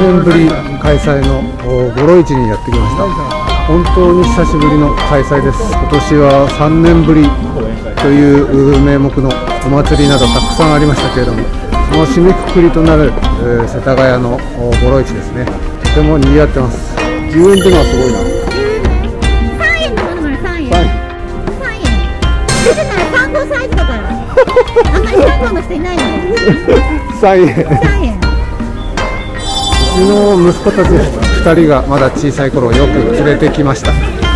年ぶり開催のボロ市にやってきました。本当に久しぶりの開催です。今年は3年ぶりという名目のお祭りなどたくさんありましたけれども、その締めくくりとなる世田谷のボロ市ですね。とても賑わってます。10円っていうのはすごいな。 3円のものなら3円。3円。出てたら3号サイズだから。あんまり3号の人いないの。 3円。 3円。 うちの息子たち2人がまだ小さい頃よく連れてきました。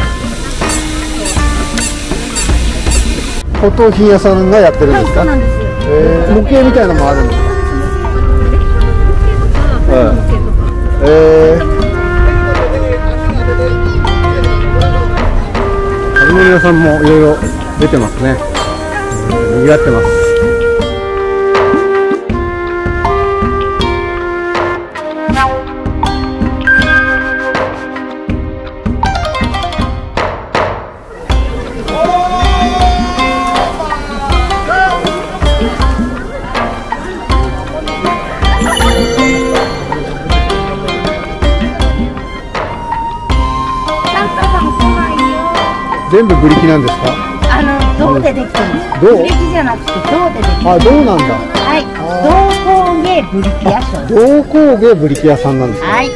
骨董品屋さんがやってるんですか？ はい、そうなんですよ。 模型みたいなのもあるんですか？食べ物屋さんもいろいろ出てますね。賑わってます。全部ブリキなんですか？ 銅でできてます。 銅？ ブリキじゃなくて銅でできてます。 あ、銅なんだ。 はい。銅工芸ブリキ屋さん。 銅工芸ブリキ屋さんなんですか？ はい。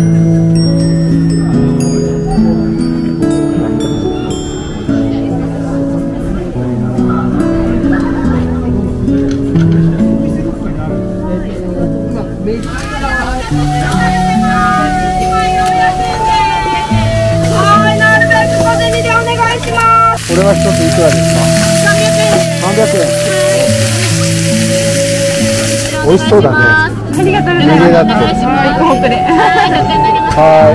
これは一ついくらですか？300円。美味しそうだね。 ありがとうございます。 だって。はい。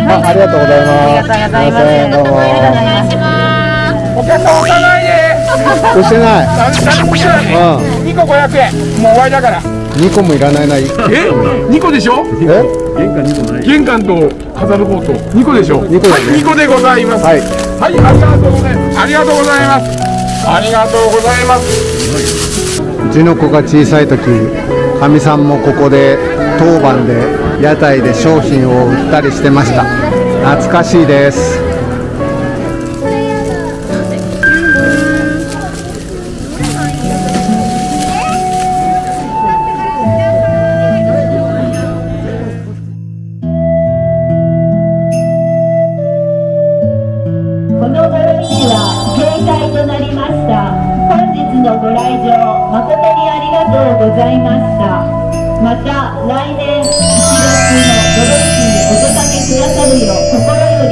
ありがとうございます。 ありがとうございます。 どうも。 お客さん押さないで。 押してない。 何もしてない。2個500円。もう終わりだから。 2個もいらないな。 2個でしょ？玄関と飾る方と2個でしょ ？2個だね。 2個でございます。 はい。 はい、ありがとうございます。ありがとうございます。ありがとうございます。 うちの子が小さい時、かみさんもここで当番で屋台で商品を売ったりしてました。懐かしいです。 このボロ市は閉会となりました。本日のご来場誠にありがとうございました。また来年1月のボロ市にお出かけくださるよう心よ